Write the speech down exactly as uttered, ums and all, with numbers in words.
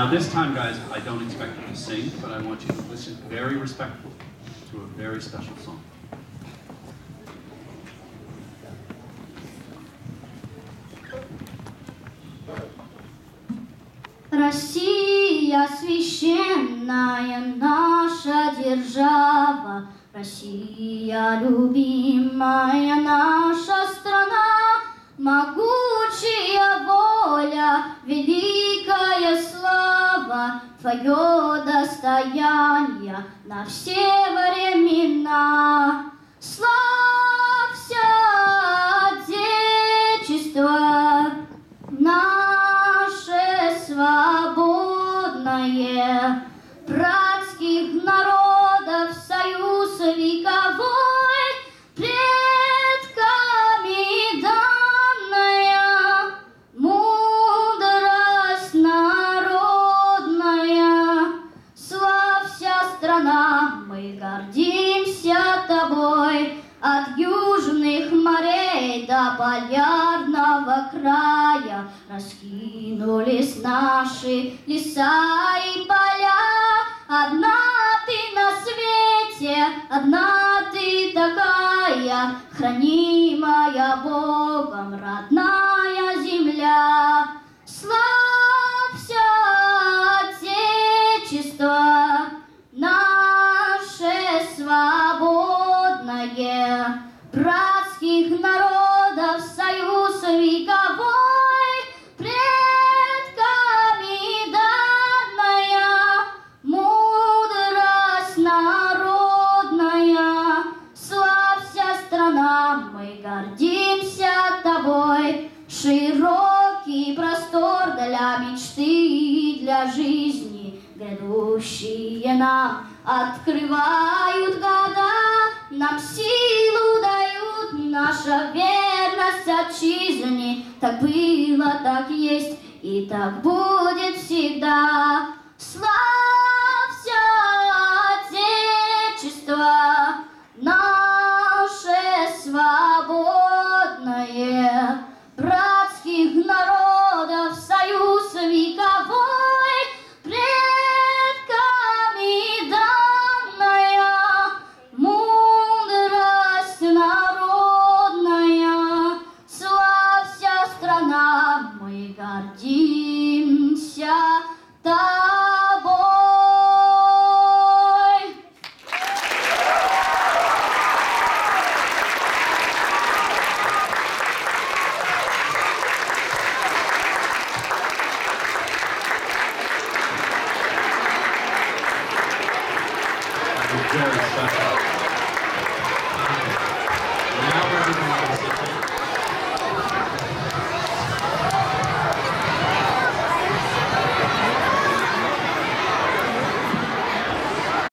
Now this time, guys, I don't expect you to sing, but I want you to listen very respectfully to a very special song. Россия священная наша держава, Россия любимая наша страна, могучая воля, великая слава, твое достояние на все времена. Славься, Отечество наше свободное, братских народов союз вековой, предками данная, мудрость народная. Славься, страна, мы гордимся тобой, от южных морей до полярного края раскинулись наши леса и поля. Одна ты на свете, одна ты такая, хранимая Богом родная земля. Славься, Отечество наше свободное, братских народов союз вековой, предками данная, мудрость народная. Славься, страна, мы гордимся тобой, широкий простор для мечты и для жизни, грядущие нам открывают года, нам силу дают наша верность отчизне. Так было, так есть и так будет всегда. Славься, Отечество наше свободное, братских народов союз вековой, предками данная, мудрость народная. Славься, страна, мы гордимся тобой. Very special.